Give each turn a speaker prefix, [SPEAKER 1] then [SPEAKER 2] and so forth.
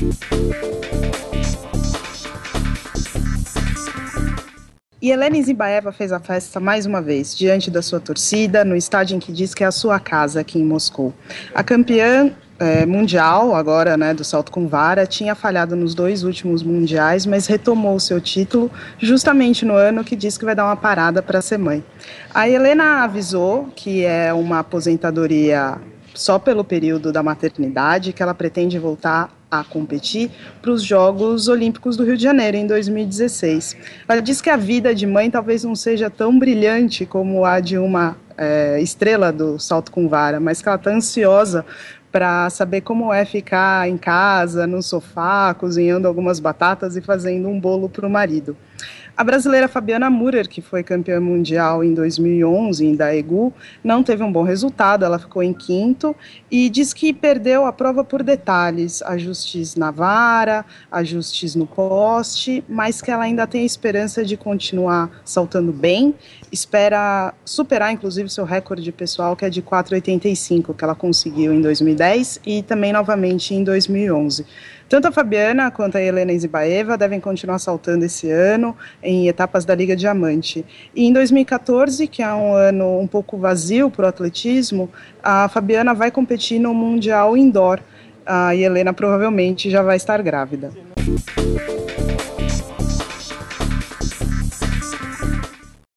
[SPEAKER 1] E Elena Isinbaeva fez a festa mais uma vez, diante da sua torcida, no estádio em que diz que é a sua casa aqui em Moscou. A campeã mundial, agora, né, do salto com vara, tinha falhado nos 2 últimos mundiais, mas retomou o seu título justamente no ano que diz que vai dar uma parada para ser mãe. A Helena avisou que é uma aposentadoria só pelo período da maternidade, que ela pretende voltar a competir para os Jogos Olímpicos do Rio de Janeiro em 2016. Ela diz que a vida de mãe talvez não seja tão brilhante como a de uma estrela do salto com vara, mas que ela está ansiosa para saber como é ficar em casa, no sofá, cozinhando algumas batatas e fazendo um bolo para o marido. A brasileira Fabiana Müller, que foi campeã mundial em 2011 em Daegu, não teve um bom resultado, ela ficou em 5º e diz que perdeu a prova por detalhes, ajustes na vara, ajustes no poste, mas que ela ainda tem a esperança de continuar saltando bem, espera superar inclusive seu recorde pessoal, que é de 4,85, que ela conseguiu em 2010 e também novamente em 2011. Tanto a Fabiana quanto a Elena Isinbaeva devem continuar saltando esse ano em etapas da Liga Diamante. E em 2014, que é um ano um pouco vazio para o atletismo, a Fabiana vai competir no Mundial Indoor. A Helena provavelmente já vai estar grávida.